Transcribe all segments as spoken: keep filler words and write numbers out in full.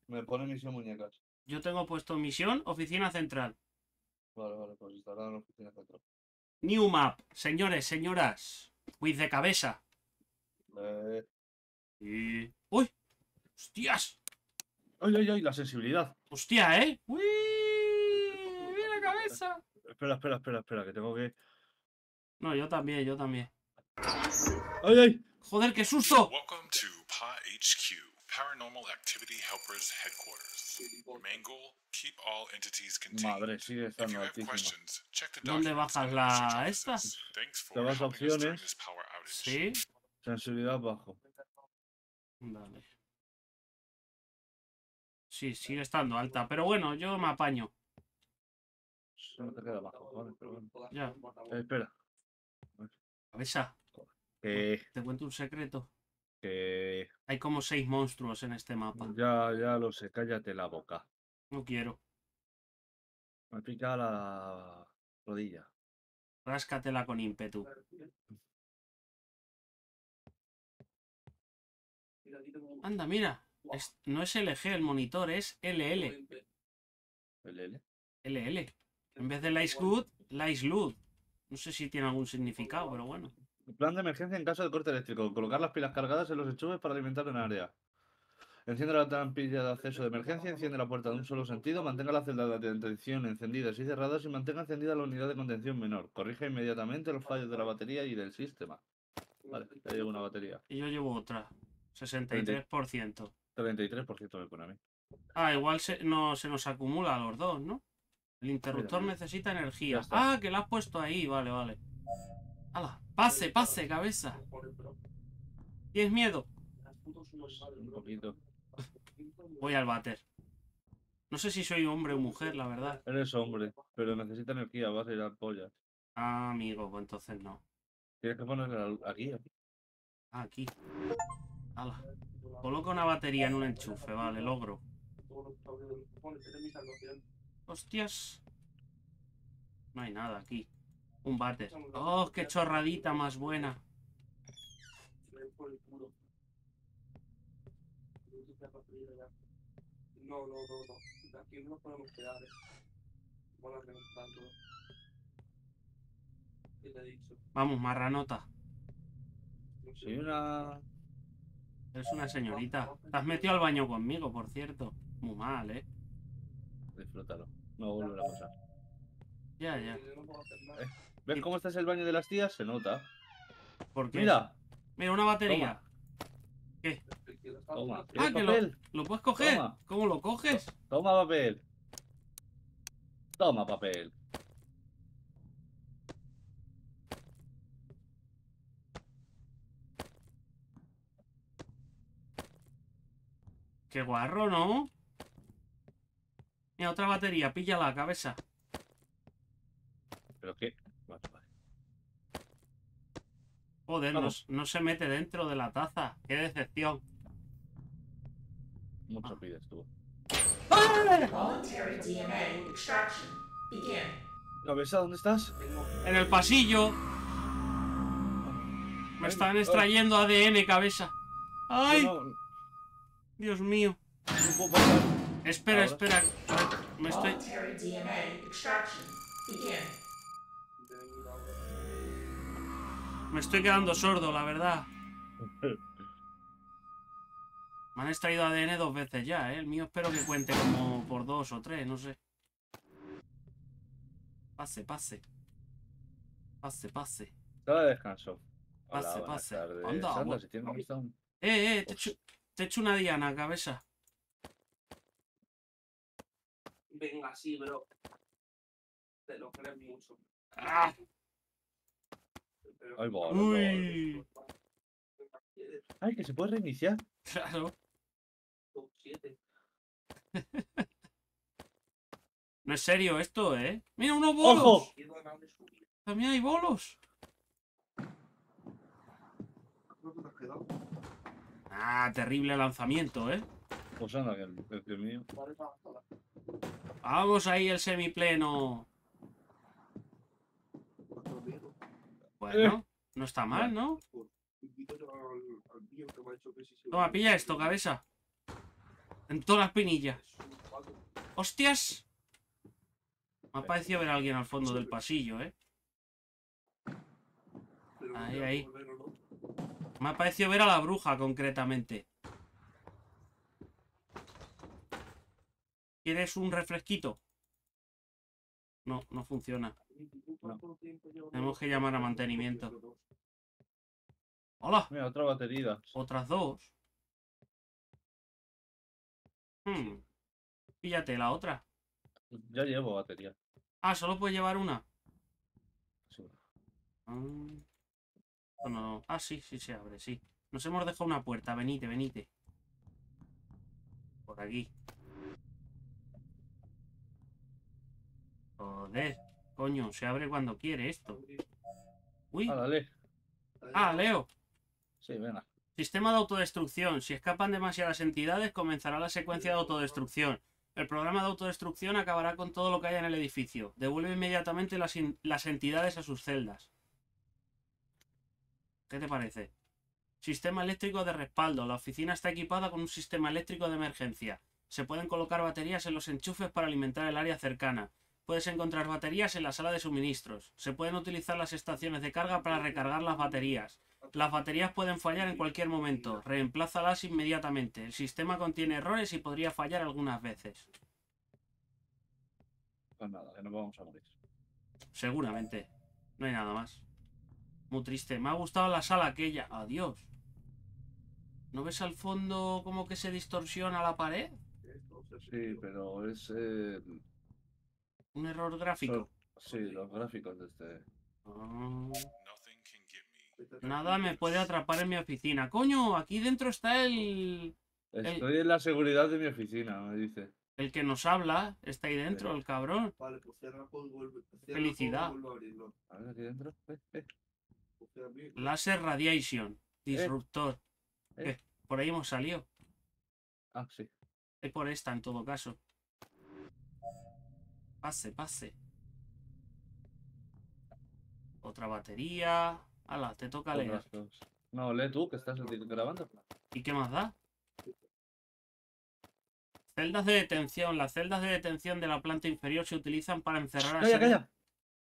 Me pone misión muñecas. Yo tengo puesto misión, oficina central. Vale, vale, pues estará en la oficina central. New map, señores, señoras. With de cabeza. Eh... Y... ¡Uy! ¡Hostias! ¡Ay, ay, ay! La sensibilidad. ¡Hostia, eh! ¡Uy! ¡Mira la cabeza! Espera, espera, espera, espera, que tengo que... No, yo también, yo también. ¡Ay, ay! ¡Joder, qué susto! Welcome to P A H Q, Paranormal Activity Helpers Headquarters. Main goal, keep all entities contained. Madre, sigue If estando you have altísima. questions, check the ¿Dónde documents bajas in the research la esta? offices. Thanks for Te vas a helping us during opciones. this power outage. Sí. Sensibilidad bajo. Vale. Sí, sigue estando alta. Pero bueno, yo me apaño. No te queda bajo, vale, pero bueno. Ya. Eh, espera. Cabeza, Que... te cuento un secreto. Que... Hay como seis monstruos en este mapa. Ya, ya lo sé, cállate la boca. No quiero. Me pica la rodilla. Ráscatela con ímpetu. Anda, mira. Es- no es L G el monitor, es L L. ¿El L? L L. En vez de Lice Good, Lice Lud. No sé si tiene algún significado, pero bueno. Plan de emergencia en caso de corte eléctrico. Colocar las pilas cargadas en los enchufes para alimentar un área. Enciende la trampilla de acceso de emergencia, enciende la puerta de un solo sentido, mantenga las celdas de atención encendidas y cerradas y mantenga encendida la unidad de contención menor. Corrija inmediatamente los fallos de la batería y del sistema. Vale, ya llevo una batería. Y yo llevo otra. sesenta y tres por ciento. treinta y tres por ciento me pone a mí. Ah, igual se, no, se nos acumula a los dos, ¿no? El interruptor Mira, necesita energía. ya está. Ah, que la has puesto ahí. Vale, vale. ¡Hala! Pase, pase, cabeza. ¿Tienes miedo? Un poquito. Voy al váter. No sé si soy hombre o mujer, la verdad. Eres hombre, pero necesita energía, vas a ir a pollas. Ah, amigo, pues entonces no. Tienes que ponerle aquí, aquí. Ah, aquí. Hala. Coloca una batería en un enchufe, vale, logro. Hostias. No hay nada aquí. Un váter. Oh, qué chorradita más buena. No, no, no, no. Aquí no nos podemos quedar, eh. Van a reventar todo. ¿Qué te he dicho? Vamos, marranota. Soy una... Eres una señorita. Te has metido al baño conmigo, por cierto. Muy mal, ¿eh? Disfrútalo. No volverá a pasar. Ya, ya. Yo no puedo hacer nada. Eh, ¿Ves cómo está el baño de las tías? Se nota. ¿Por qué? Mira, Mira, una batería. ¿Qué? toma. Ah, ¿Quieres que lo, papel? lo puedes coger. Toma. ¿Cómo lo coges? Toma papel. Toma papel. Qué guarro, ¿no? Mira, otra batería. Pilla la cabeza. ¿Pero qué? Vale, vale. Joder, no, Vamos. no se mete dentro de la taza. Qué decepción. Mucho Ah. pides tú. Voluntary D N A extraction. Begin. Cabeza, ¿dónde estás? En el pasillo. Me están extrayendo A D N, cabeza. ¡Ay! No, no, Dios mío. no puedo pasar. Espera, Ahora. espera. Me estoy... Voluntary D N A extraction. Begin. Me estoy quedando sordo, la verdad. Me han extraído A D N dos veces ya, ¿eh? El mío espero que cuente como por dos o tres, no sé. Pase, pase. Pase, pase. Sala de descanso. Pase, Hola, buenas pase. tardes. Anda, Sandra, bueno. si tienes amistad. Eh, eh, te echo, te echo una diana, cabeza. Venga, sí, bro. Te lo crees mucho. ¡Ah! Pero- Ay, bola, Uy. Ay, que se puede reiniciar. Claro. Top siete. No es serio esto, ¿eh? ¡Mira, unos bolos! ¡Ojo! Quiero ganar de subir. También hay bolos. ¿Cuánto te has quedado? Ah, terrible lanzamiento, ¿eh? Pues anda, que el, el, el mío. Vale, va, va. Vamos ahí el semipleno. Cuatro dedos. Bueno, no está mal, ¿no? Invito yo al, al mío que me ha dicho que sí se Toma, pilla esto, cabeza. En todas las pinillas. ¡Hostias! Me ha parecido ver a alguien al fondo del pasillo, ¿eh? Ahí, ahí. Me ha parecido ver a la bruja, concretamente. ¿Quieres un refresquito? No, no funciona. Tenemos que llamar a mantenimiento. ¡Hola! Mira, otra batería. Otras dos. Hmm. Píllate la otra. Ya llevo batería. Ah, solo puedes llevar una. Sí. Ah. Bueno, ah, sí, sí se abre, sí. Nos hemos dejado una puerta. Venite, venite. Por aquí. Joder. Coño, se abre cuando quiere esto. Uy. Ah, dale. Ah, Leo. Sí, venga. Sistema de autodestrucción. Si escapan demasiadas entidades, comenzará la secuencia de autodestrucción. El programa de autodestrucción acabará con todo lo que haya en el edificio. Devuelve inmediatamente las, las entidades a sus celdas. ¿Qué te parece? Sistema eléctrico de respaldo. La oficina está equipada con un sistema eléctrico de emergencia. Se pueden colocar baterías en los enchufes para alimentar el área cercana. Puedes encontrar baterías en la sala de suministros. Se pueden utilizar las estaciones de carga para recargar las baterías. Las baterías pueden fallar en cualquier momento. Reemplázalas inmediatamente. El sistema contiene errores y podría fallar algunas veces. Pues nada, que nos vamos a morir. Seguramente. No hay nada más. Muy triste. Me ha gustado la sala aquella. Adiós. ¿No ves al fondo como que se distorsiona la pared? Sí, pero es... eh, Un error gráfico. Sí, los gráficos de este... Ah. Nothing can get me. Nada me puede atrapar en mi oficina. Coño, aquí dentro está el... Estoy en la seguridad de mi oficina, me dice. El que nos habla. Está ahí dentro, el cabrón. Vale, pues cierra el juego y vuelve. Cierra Felicidad. el juego y vuelve a abrirlo. A ver, aquí dentro. Eh, eh, Pues cierra el- Laser Radiation. Disruptor. eh. ¿Qué? Por ahí hemos salido. Ah, sí. Es por esta en todo caso. Pase, pase. Otra batería. Ala, te toca leer. Otras cosas. No, lee tú, que estás grabando. ¿Y qué más da? Celdas de detención. Las celdas de detención de la planta inferior se utilizan para encerrar a ¡Calla, seres- calla!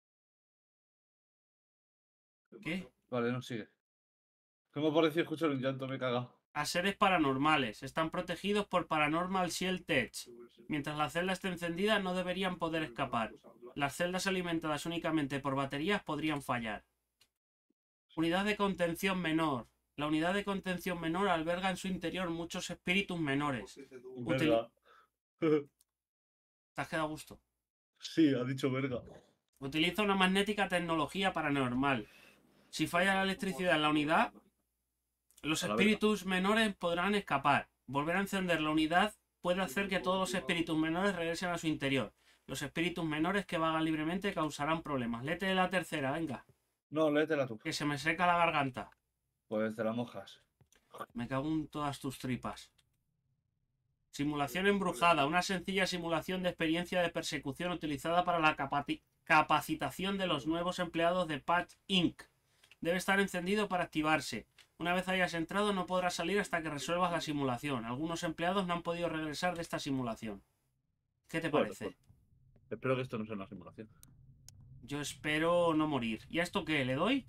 ¿Qué? Vale, no sigue. ¿Cómo pareció escuchar un llanto? Me he cagado. A seres paranormales. Están protegidos por Paranormal Shield Tech. Mientras la celda esté encendida no deberían poder escapar. Las celdas alimentadas únicamente por baterías podrían fallar. Unidad de contención menor. La unidad de contención menor alberga en su interior muchos espíritus menores. Verga. ¿Te has quedado a gusto? Sí, ha dicho verga. Utiliza una magnética tecnología paranormal. Si falla la electricidad en la unidad, los A la espíritus menores podrán escapar. Volver a encender la unidad puede hacer que todos los espíritus menores regresen a su interior. Los espíritus menores que vagan libremente causarán problemas. Léete la tercera, venga. No, léetela tú. Que se me seca la garganta. Pues te la mojas. Me cago en todas tus tripas. Simulación embrujada. Una sencilla simulación de experiencia de persecución utilizada para la capaci- capacitación de los nuevos empleados de Patch incorporated. Debe estar encendido para activarse. Una vez hayas entrado no podrás salir hasta que resuelvas la simulación. Algunos empleados no han podido regresar de esta simulación. ¿Qué te Bueno, parece? pues, espero que esto no sea una simulación. Yo espero no morir. ¿Y a esto qué? ¿Le doy?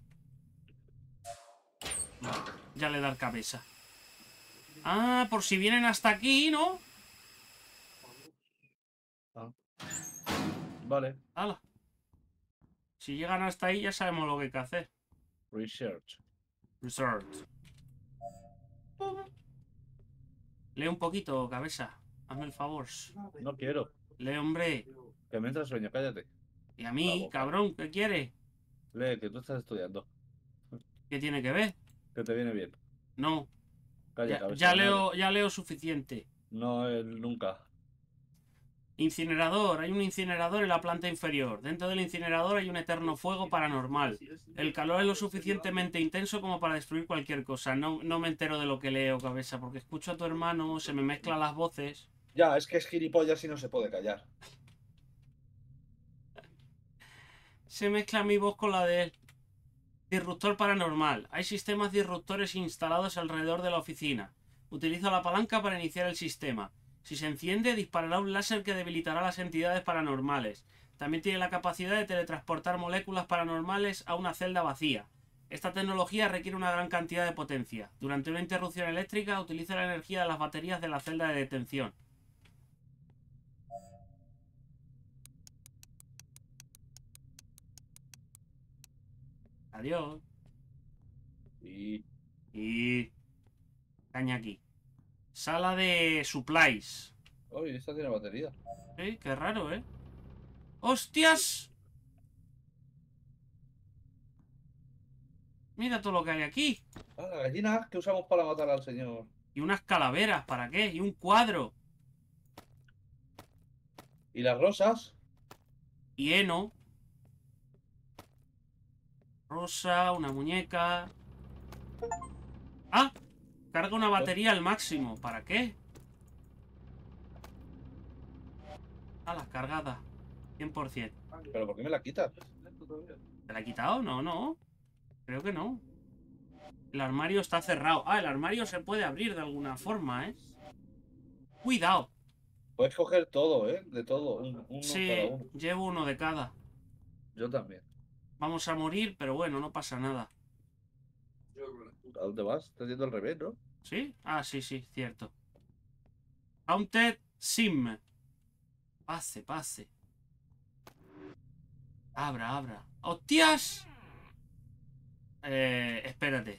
No, ya le da cabeza. Ah, por si vienen hasta aquí, ¿no? Vale. ¡Hala! Si llegan hasta ahí ya sabemos lo que hay que hacer. Research. Research. Lee un poquito, cabeza. Hazme el favor. No quiero. Lee, hombre. Que me entra sueño, cállate. Y a La mí, boca. cabrón, ¿qué quiere? Lee, que tú estás estudiando. ¿Qué tiene que ver? Que te viene bien. No. Calla, Ya, cabeza, ya no- leo, ya leo suficiente. No, él nunca. Incinerador. Hay un incinerador en la planta inferior. Dentro del incinerador hay un eterno fuego paranormal. El calor es lo suficientemente intenso como para destruir cualquier cosa. No, no me entero de lo que leo, cabeza, porque escucho a tu hermano, se me mezclan las voces. Ya, es que es gilipollas y no se puede callar. Se mezcla mi voz con la de él. Disruptor paranormal. Hay sistemas disruptores instalados alrededor de la oficina. Utiliza la palanca para iniciar el sistema. Si se enciende, disparará un láser que debilitará las entidades paranormales. También tiene la capacidad de teletransportar moléculas paranormales a una celda vacía. Esta tecnología requiere una gran cantidad de potencia. Durante una interrupción eléctrica, utiliza la energía de las baterías de la celda de detención. Adiós. Y... Y... caña aquí. Sala de supplies. Oye, esta tiene batería. Sí, qué raro, ¿eh? ¡Hostias! Mira todo lo que hay aquí. Ah, la gallina que usamos para matar al señor. Y unas calaveras, ¿para qué? Y un cuadro. ¿Y las rosas? Y heno. Rosa, una muñeca. ¡Ah! Carga una batería al máximo. ¿Para qué? ¡Hala, cargada! cien por cien. ¿Pero por qué me la quitas? ¿Te la he quitado? No, no. Creo que no. El armario está cerrado. Ah, el armario se puede abrir de alguna forma, ¿eh? Cuidado. Puedes coger todo, ¿eh? De todo. Un, uno Sí, cada uno. llevo uno de cada. Yo también. Vamos a morir, pero bueno, no pasa nada. ¿A dónde vas? Estás yendo al revés, ¿no? ¿Sí? Ah, sí, sí, cierto. Haunted Sim. Pase, pase. Abra, abra. ¡Hostias! Eh, espérate.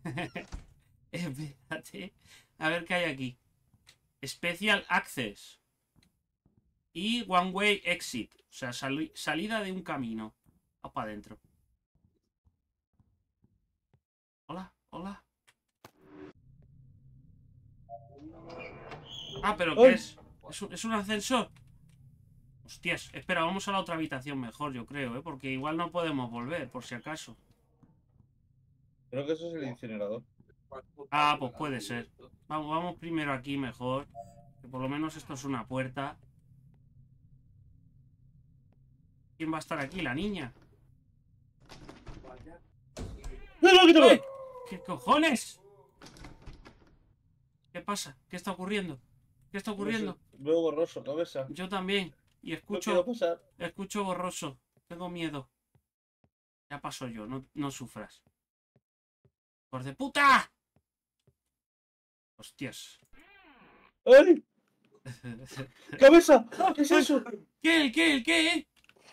Espérate. A ver qué hay aquí. Special Access. Y One Way Exit. O sea, sali- salida de un camino. Va para adentro. Hola, hola. Ah, pero ¿qué ¡Ay! es? ¿Es un, es un ascensor? Hostias, espera, vamos a la otra habitación mejor, yo creo, ¿eh? Porque igual no podemos volver, por si acaso. Creo que eso es el incinerador. Ah, pues puede ser. Vamos, vamos primero aquí mejor. Que por lo menos esto es una puerta. ¿Quién va a estar aquí? La niña. ¡No, no, quítalo! ¡Ay! ¿Qué cojones? ¿Qué pasa? ¿Qué está ocurriendo? ¿Qué está ocurriendo? Veo borroso, cabeza. Yo también. Y No escucho, quiero pasar. escucho borroso. Tengo miedo. Ya paso yo, no, no sufras. ¡Por de puta! Hostias. ¡Ay! ¡Cabeza! ¿Qué es eso? ¿Qué? ¿El qué? ¿El qué?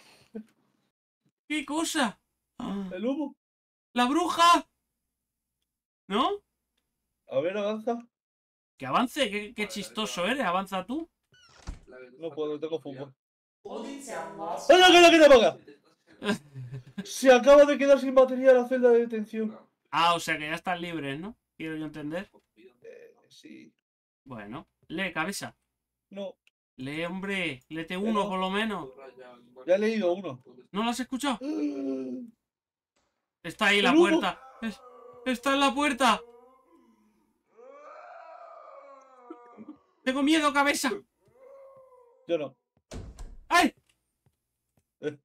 ¿Qué cosa? Ah, ¿El humo? ¡la bruja! ¿No? A ver, avanza. Que avance, qué, qué chistoso eres, avanza tú. No puedo, tengo fútbol. Holding cell lost. ¡Ay, no, que no, que te ponga! Se acaba de quedar sin batería la celda de detención. Ah, o sea que ya están libres, ¿no? Quiero yo entender. Eh, sí. Bueno, lee, cabeza. No, Lee, hombre, léete uno no. por lo menos. ya he leído uno. ¿No lo has escuchado? ¡El Está ahí la humo! puerta. Es- está en la puerta. Tengo miedo, cabeza. Yo no. ¡Ay! Eh.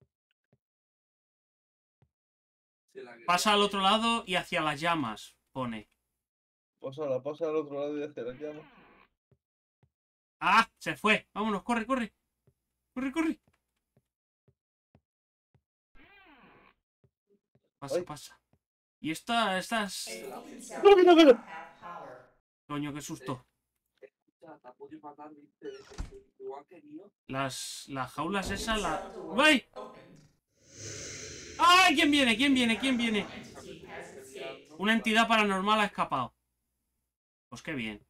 Pasa al otro lado y hacia las llamas, pone. Pásala, pasa al otro lado y hacia la llama. ¡Ah! Se fue. Vámonos, corre, corre. Corre, corre. Pasa, Ay. pasa. Y esta, estas... A holding cell No, que no, que no. does not have power. Coño, qué susto. Las, las jaulas esas, la... Cell door ¡Ay! opened. ¡Ay! ¿Quién viene? ¿Quién viene? ¿Quién viene? Entity has escaped. Una entidad paranormal ha escapado. Pues qué bien.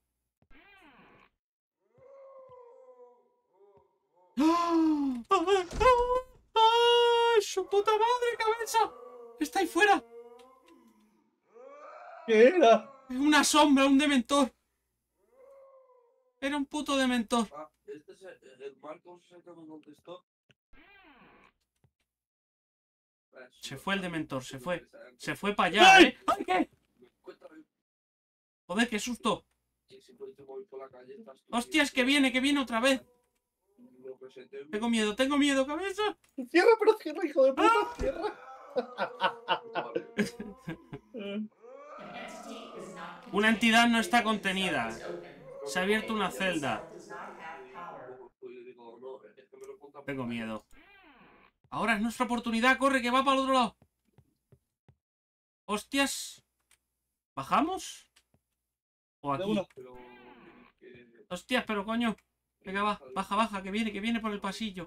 ¡Ah! ¡Ah! ¡Ah! ¡Su puta madre, cabeza! ¡Está ahí fuera! ¿Qué era? Es una sombra, un dementor. Era un puto dementor. Ah, este es el, el Marcos que me contestó. Se fue el dementor, se fue. Se fue para allá, ¿eh? ¡Ay, qué! Cuéntame. Joder, qué susto. Que si por este móvil por la calle estás tú. ¡Hostias, que viene, que viene otra vez! Lo presenté. Tengo miedo, tengo miedo, cabeza. Cierra, pero cierra, hijo de puta, cierra. An entity is not Una entidad no está contained. contenida. Is open. Se ha abierto una celda. Does not have todo, no, es que me lo cuentan por Tengo la miedo. Ahora es nuestra oportunidad. Corre, que va para el otro lado. ¡Hostias! ¿Bajamos? ¿O De aquí? una. Pero que- ¡Hostias, pero coño! Venga, va. Baja, baja, que viene, que viene por el pasillo.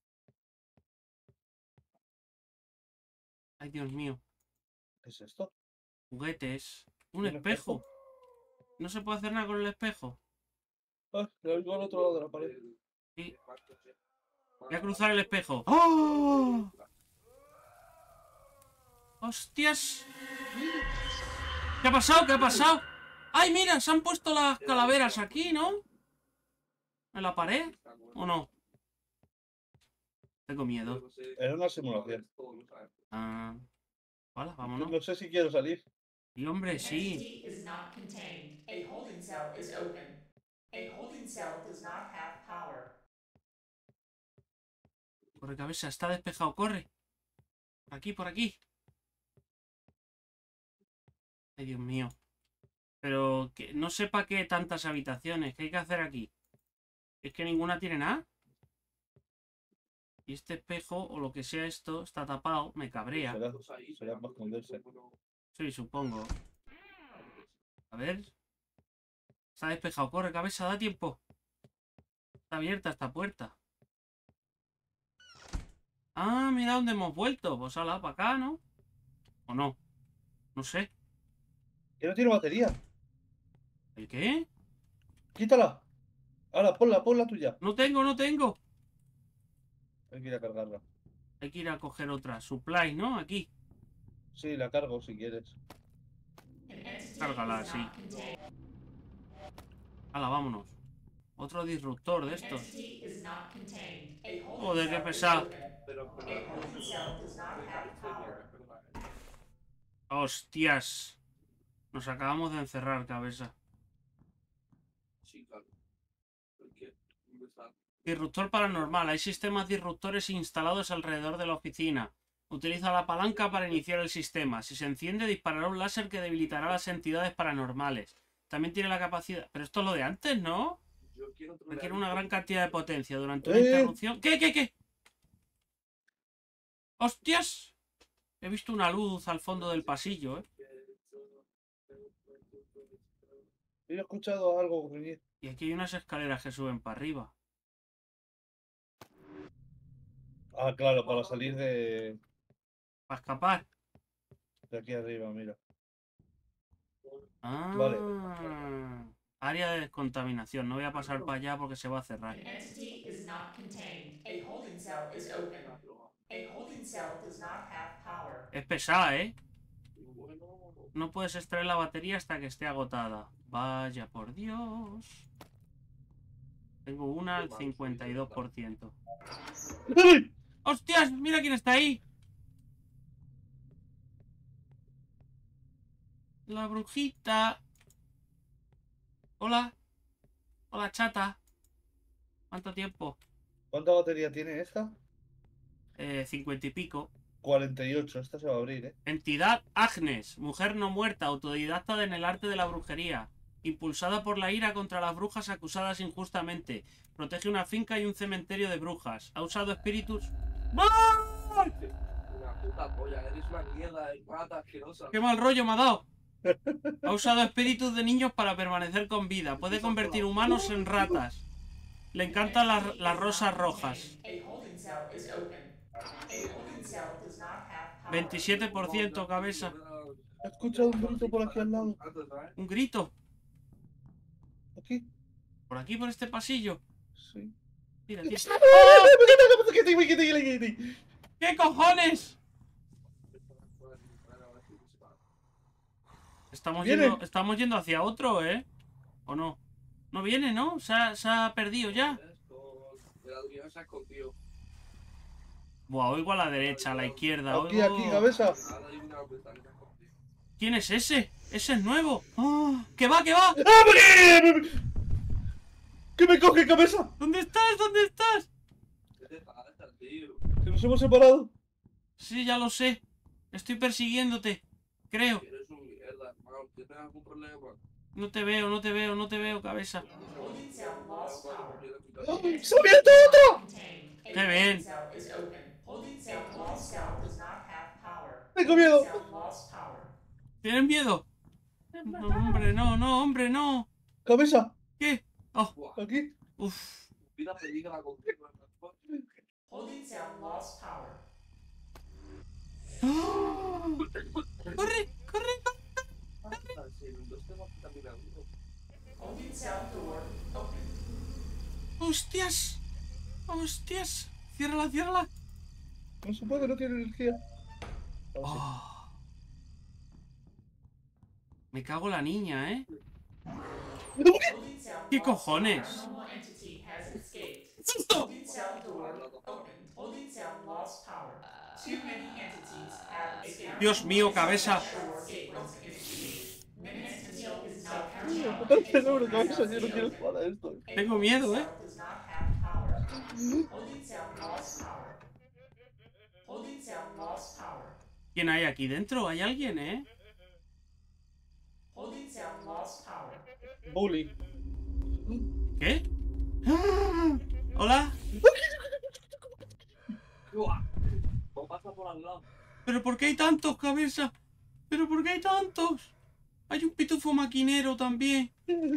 Ay, Dios mío. ¿Qué es esto? Juguetes. Un ¿Un espejo. espejo? No se puede hacer nada con el espejo. Ah, lo oigo al otro lado de la pared. Sí. Voy a cruzar el espejo. ¡Oh! ¡Hostias! ¿Qué ha pasado? ¿Qué ha pasado? ¡Ay, mira! Se han puesto las calaveras aquí, ¿no? ¿En la pared? ¿O no? Tengo miedo. Era una simulación. Ah, vale, vámonos. No sé si quiero salir. Y hombre, An sí. entity is not contained. A holding cell is open. A holding cell does not have power. Corre, cabeza, está despejado, corre. Por aquí, por aquí. Ay, Dios mío. Pero que no sé para qué tantas habitaciones. ¿Qué hay que hacer aquí? Es que ninguna tiene nada. Y este espejo, o lo que sea esto, está tapado. Me cabrea. Será, será para esconderse. Sí, supongo. A ver. Está despejado. Corre, cabeza, da tiempo. Está abierta esta puerta. Ah, mira dónde hemos vuelto. Pues ala, para acá, ¿no? ¿O no? No sé. Que no tiene batería. ¿El qué? Quítala. Ahora, ponla, ponla tuya. No tengo, no tengo. Hay que ir a cargarla. Hay que ir a coger otra. Supply, ¿no? Aquí. Sí, la cargo si quieres. An entity Cárgala, is sí. not contained. Hala, vámonos. Otro disruptor de An estos. entity is not contained. A holding Joder, qué cell is pesado. open. A holding cell does not have power. Hostias. Nos acabamos de encerrar, cabeza. Sí, claro. Porque ¿dónde está? Disruptor paranormal. Hay sistemas disruptores instalados alrededor de la oficina. Utiliza la palanca para iniciar el sistema. Si se enciende, disparará un láser que debilitará a las entidades paranormales. También tiene la capacidad... Pero esto es lo de antes, ¿no? Yo quiero Requiere una gran cantidad de potencia durante una ¡Eh! interrupción. ¿Qué, qué, qué? ¡Hostias! He visto una luz al fondo del pasillo, ¿eh? He escuchado algo gruñir. Y aquí hay unas escaleras que suben para arriba. Ah, claro, para salir de, Para escapar. de aquí arriba, mira. Ah. Vale. Área de descontaminación. No voy a pasar para allá porque se va a cerrar. An entity is not contained. A holding cell is open. A holding cell does not have power. Es pesada, ¿eh? Bueno, No puedes extraer la batería hasta que esté agotada. Vaya por Dios. Tengo una al cincuenta y dos por ciento. ¡Hostias! ¡Mira quién está ahí! La brujita. Hola. Hola, chata. ¿Cuánto tiempo? ¿Cuánta batería tiene esta? Eh, cincuenta y pico. cuarenta y ocho. Esta se va a abrir, ¿eh? Entidad Agnes, mujer no muerta, autodidacta en el arte de la brujería. Impulsada por la ira contra las brujas acusadas injustamente. Protege una finca y un cementerio de brujas. Ha usado espíritus... ¡Ah! una puta polla, eres una mierda de rata asquerosa. ¡Qué mal rollo me ha dado! Ha usado espíritus de niños para permanecer con vida. Puede convertir humanos en ratas. Le encantan las, las rosas rojas. A holding cell is open. A holding cell does not have power. veintisiete por ciento, cabeza. He escuchado un grito por aquí al lado. Un grito. ¿Aquí? Por aquí, por este pasillo. Sí. Mira, tío. ¡Ah! ¿Qué cojones? Estamos ¿Viene? yendo, estamos yendo hacia otro, ¿eh? ¿O no? No viene, ¿no? Se ha, se ha perdido ya. El Adrián se ha escondido. Buah, oigo a la derecha, a la izquierda. Aquí, Oigo... aquí, cabeza. Ahora hay una vuelta que se ha escondido. ¿Quién es ese? Ese es nuevo. ¡Ah! ¡Que va, que va! ¡Abre! ¡Que me coge, cabeza! ¿Dónde estás? ¿Dónde estás? ¿Qué te pasa, tío? Que nos hemos separado. Sí, ya lo sé. Estoy persiguiéndote. Creo. Eres un mierda, hermano. ¿Tienes algún problema? No te veo, no te veo, no te veo, cabeza. Holding cell lost power. ¡Se ha abierto otro! Contained. A Qué bien. holding cell is open. Holding cell lost cell does not have power. Tengo Holding miedo. cell lost power. ¿Tienes miedo? No, hombre, no, no, hombre, no. ¡Cabeza! ¿Qué? Oh, Aquí. uf. Vida peligra contigo. Holding cell lost power. ¡Corre, corre! Holding cell door open. ¡Hostias! ¡Hostias! ¡Ciérrala, ciérrala! No se puede, no tiene energía. Oh. Me cago en la niña, ¿eh? Holding cell ¿Qué lost cojones? paranormal entity has escaped. Holding cell door open. Holding cell lost power. Too many entities have escaped. Dios mío, cabeza. Escape was initiated. Menace until is now Seguro, cabeza, yo no quiero jugar a esto. Tengo miedo, ¿eh? Does not have power. Holding cell lost power. Holding cell lost power. ¿Quién hay aquí dentro? ¿Hay alguien, eh? Holding cell lost power. Bully. ¿Qué? ¡Ah! ¿Hola? No pasa por al lado. ¿Pero por qué hay tantos, cabeza? ¿Pero por qué hay tantos? Hay un pitufo maquinero también.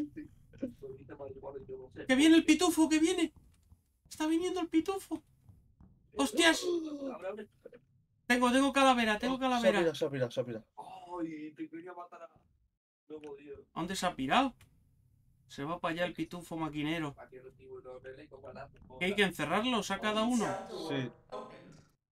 ¡Que viene el pitufo, que viene! ¡Está viniendo el pitufo! ¡Hostias! Abre, abre. Tengo, tengo calavera, tengo calavera. Se ha pirado, se ha pirado. Ay, te quería matar a... No he podido. ¿A dónde se ha pirado? Se va para allá el pitufo maquinero. Para que los tíos no peleen con ganas. ¿Qué hay que encerrarlos a cada uno? Cell door Sí. opened.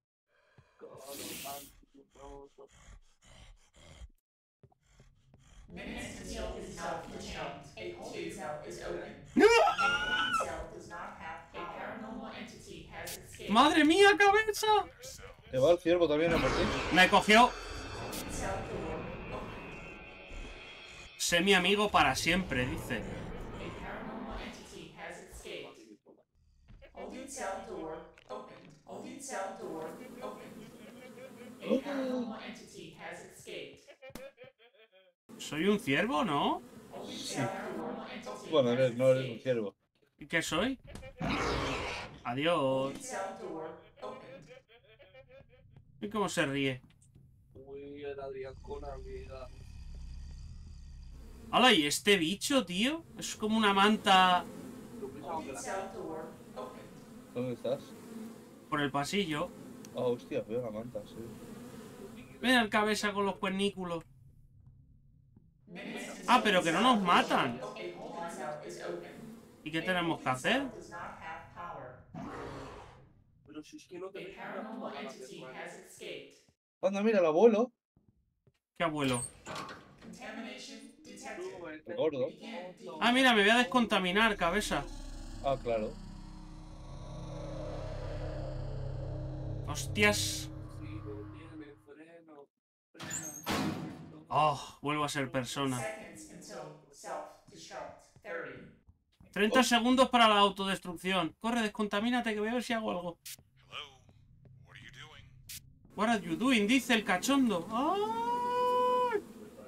Menace until is now contained. A holding cell is open. A holding cell does not have power. A paranormal entity has escaped. ¡Madre mía, cabeza! Que va el ciervo también a por ti. Me cogió. Holding cell door open. Sé mi amigo para siempre, dice. A paranormal entity has escaped. Holding cell door opened. Holding cell door opened. A paranormal entity has escaped. ¿Soy un ciervo, no? Holding cell paranormal entity Bueno, has eres, no eres un escaped. ciervo. ¿Y qué soy? Adiós. Holding cell door opened. ¿Y cómo se ríe? Uy, el Adrián con la vida. ¡Hala! ¿Y este bicho, tío? Es como una manta Tú pensabas que Holding la... cell door opened. ¿Dónde estás? por el pasillo. Ah, hostia, veo la manta, sí. Mira el cabeza con los cuernículos. Ah, pero que no nos matan. A holding cell is open. ¿Y qué tenemos que hacer? Does not have power. Pero si es que no te A dejan paranormal jugar a la entity semana. has escaped. Anda, mira, el abuelo. ¿Qué abuelo? Contamination detected. Tú, eh, El gordo. Ah, mira, me voy a descontaminar, cabeza. Ah, claro. Hostias. Sí, no tiene freno, frena. Oh, vuelvo a ser persona. Seconds until self-destruct. thirty. treinta segundos para la autodestrucción. Corre, descontamínate que voy a ver si hago algo. Hello? What are you doing? What are you doing? Dice el cachondo. ¡Ay!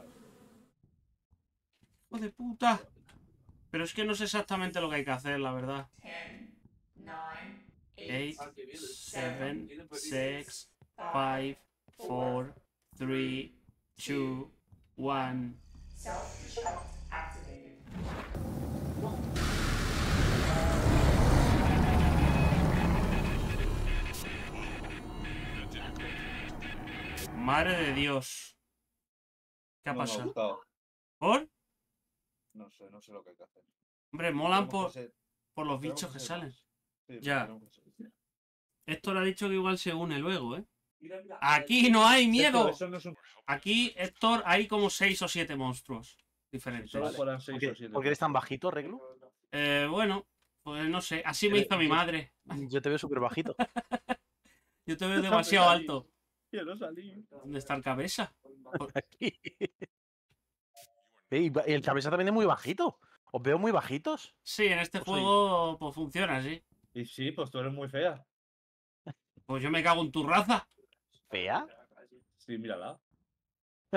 ¡Hijo de puta! Pero es que no sé exactamente lo que hay que hacer, la verdad. ten, nine, eight, eight, Ah, que viene. seven, Viene por six, five, five, four, three, two, one. self-destruct activated. Madre de Dios. ¿Qué ha No me ha pasado? gustado. ¿Por? No sé, no sé lo que hay que hacer. Hombre, molan Tenemos por, que ser- por los tenemos bichos que ser salen. más. Sí, Ya. tenemos que ser- Héctor ha dicho que igual se une luego, ¿eh? Mira, mira. Aquí no hay miedo. Eso no es un... Aquí, Héctor, hay como seis o siete monstruos diferentes. Solo fueran seis ¿Por qué, o siete. por qué eres tan bajito, Reglu? Eh, bueno, pues no sé. Así me Eres- hizo mi madre. Yo te veo súper bajito. Yo te veo demasiado alto. Quiero salir. ¿Dónde está el cabeza? Aquí. Ey, y el cabeza también es muy bajito. Os veo muy bajitos. Sí, en este Pues sí. juego pues funciona así. Y sí, pues tú eres muy fea. Pues yo me cago en tu raza. ¿Fea? Sí, mírala.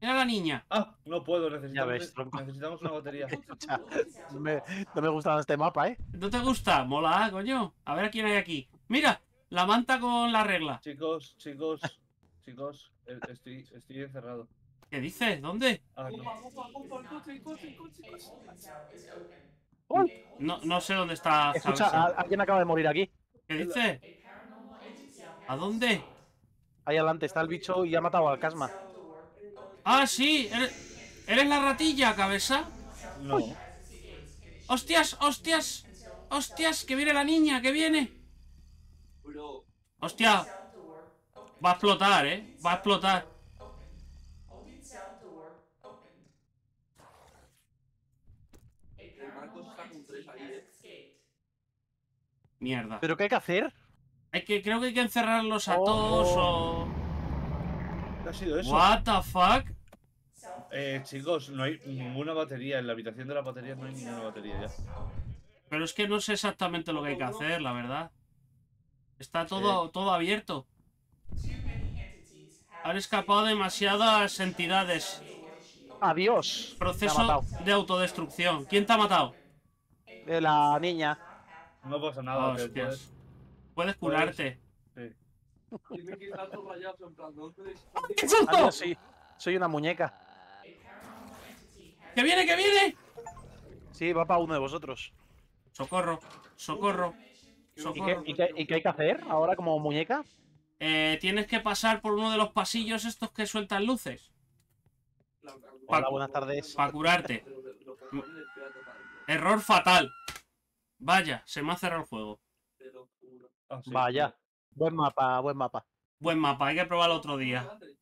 Mira a la niña. Ah, no puedo, necesitamos, ves, tronco. necesitamos una batería. Escucha, no me, no me gusta este mapa, ¿eh? ¿No te gusta? Mola, coño. A ver a quién hay aquí. Mira, la manta con la regla. Chicos, chicos, chicos, eh, estoy, estoy encerrado. ¿Qué dices? ¿Dónde? Aquí. ¡Uy! No, no sé dónde está Escucha, Cabeza. a- alguien acaba de morir aquí. ¿Qué dices? ¿A dónde? Ahí adelante está el bicho y ha matado al Casma. Ah, sí. ¿Eres, ¿eres la ratilla, Cabeza? No. ¡Hostias, hostias! ¡Hostias! ¡Que viene la niña! ¡Que viene! Bro, ¡Hostia! Va a explotar, ¿eh? Va a explotar. el Marcos está con tres ahí, eh. Mierda. ¿Pero qué hay que hacer? Hay que, creo que hay que encerrarlos a Oh, todos oh. o... ¿Qué ha sido eso? What the fuck? Eh, chicos, no hay ninguna batería. En la habitación de las baterías no hay ninguna batería ya. Pero es que no sé exactamente lo que hay que hacer, la verdad. Está todo, todo abierto. Han escapado demasiadas entidades. Adiós. Me ha Proceso matado. de autodestrucción. ¿Quién te ha matado? Eh, la niña. No pasa nada. que puedes- Hostias. Puedes curarte. sí. Y me quita todo rayado, en plan, ¿dónde es? ¡Qué susto! Adiós, sí. Soy una muñeca. ¡Que viene, que viene! Sí, va para uno de vosotros. Socorro, socorro, ¿Y qué, socorro. y qué- y qué hay que hacer ahora como muñeca? Eh, tienes que pasar por uno de los pasillos estos que sueltan luces. Hola, buenas tardes. Para curarte. Pero lo- lo cojones del pirata, padre, Error fatal. Vaya, se me ha cerrado el juego. te lo juro. Ah, sí. Vaya. Buen mapa, buen mapa. Buen mapa, hay que probarlo otro día. Madre.